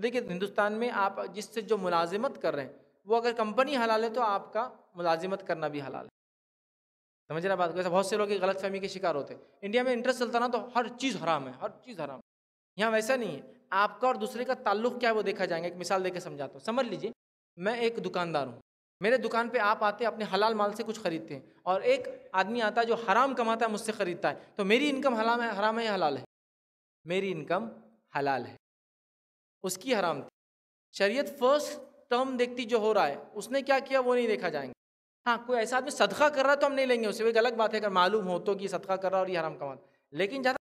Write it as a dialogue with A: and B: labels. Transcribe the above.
A: देखिए हिंदुस्तान में आप जिससे जो मुलाजिमत कर रहे हैं वो अगर कंपनी हलाल है तो आपका मुलाजिमत करना भी हलाल है। समझ रहे बात को? ऐसा बहुत से लोग गलत फहमी के शिकार होते हैं। इंडिया में इंटरेस्ट चलता ना तो हर चीज़ हराम है, हर चीज़ हराम। यहाँ वैसा नहीं है, आपका और दूसरे का ताल्लुक क्या है वो देखा जाएगा। एक मिसाल देकर समझाता हूँ। समझ लीजिए मैं एक दुकानदार हूँ, मेरे दुकान पे आप आते हैं अपने हलाल माल से कुछ खरीदते हैं, और एक आदमी आता है जो हराम कमाता है मुझसे खरीदता है, तो मेरी इनकम हराम है या हलाल है? मेरी इनकम हलाल है, उसकी हराम थी। शरीयत फर्स्ट टर्म देखती जो हो रहा है उसने क्या किया वो नहीं देखा जाएगा। हाँ, कोई ऐसा आदमी सदका कर रहा है तो हम नहीं लेंगे उसे, वो एक अलग बात है अगर मालूम हो तो कि सदका कर रहा है और ये हराम कमाता, लेकिन ज़्यादा